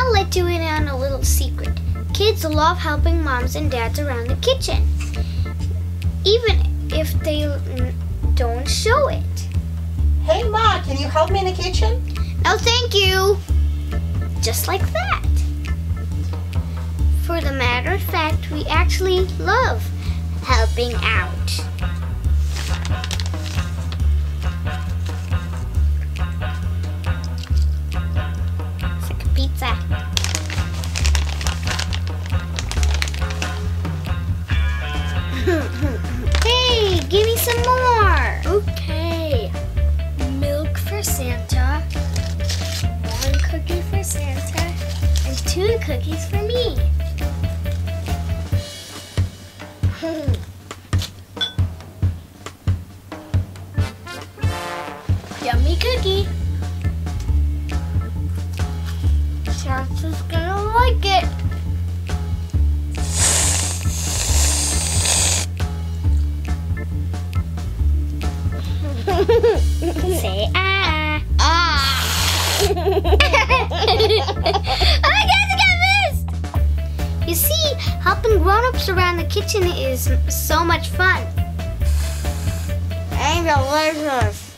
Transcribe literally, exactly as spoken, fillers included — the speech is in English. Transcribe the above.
I'll let you in on a little secret. Kids love helping moms and dads around the kitchen, even if they don't show it. Hey Ma, can you help me in the kitchen? No, thank you. Just like that. For the matter of fact, we actually love helping out. It's like a pizza. Hey, give me some more. Okay. Milk for Santa, one cookie for Santa, and two cookies for me. Yummy cookie. Santa's gonna like it. Say ah. Ah. Oh, I guess I got missed. You see, helping grown-ups around the kitchen is so much fun. And delicious.